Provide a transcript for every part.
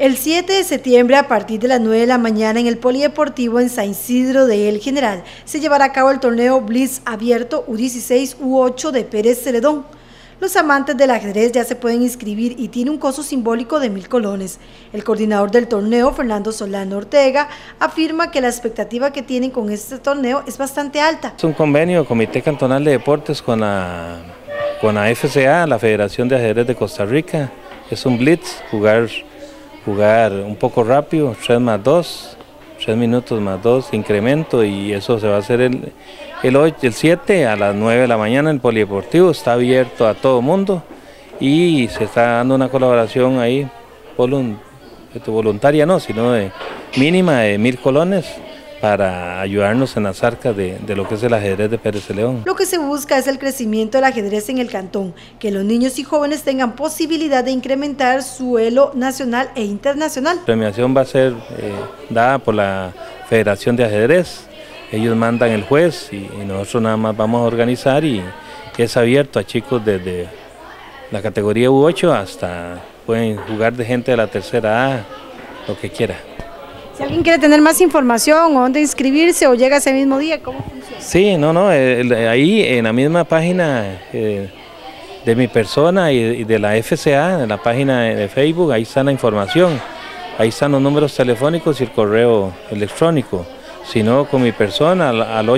El 7 de septiembre, a partir de las 9 de la mañana, en el Polideportivo en San Isidro de El General, se llevará a cabo el torneo Blitz abierto U16 U8 de Pérez Celedón. Los amantes del ajedrez ya se pueden inscribir y tiene un costo simbólico de 1.000 colones. El coordinador del torneo, Fernando Solano Ortega, afirma que la expectativa que tienen con este torneo es bastante alta. Es un convenio Comité Cantonal de Deportes con la FCA, la Federación de Ajedrez de Costa Rica. Es un blitz, jugar un poco rápido, 3 más 2, 3 minutos más 2, incremento, y eso se va a hacer el 7 a las 9 de la mañana en el Polideportivo. Está abierto a todo mundo y se está dando una colaboración ahí voluntaria, no, sino de mínima de 1.000 colones para ayudarnos en las arcas de lo que es el ajedrez de Pérez Celedón. Lo que se busca es el crecimiento del ajedrez en el cantón, que los niños y jóvenes tengan posibilidad de incrementar su elo nacional e internacional. La premiación va a ser dada por la Federación de Ajedrez. Ellos mandan el juez y nosotros nada más vamos a organizar, y es abierto a chicos desde la categoría U8 hasta pueden jugar de gente de la tercera A, lo que quiera. Si alguien quiere tener más información o dónde inscribirse o llega ese mismo día, ¿cómo funciona? Sí, ahí en la misma página de mi persona y de la FCA, en la página de Facebook, ahí está la información, ahí están los números telefónicos y el correo electrónico, sino con mi persona al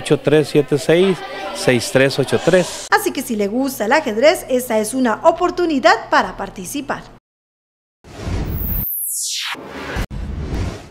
8376-6383. Así que si le gusta el ajedrez, esta es una oportunidad para participar.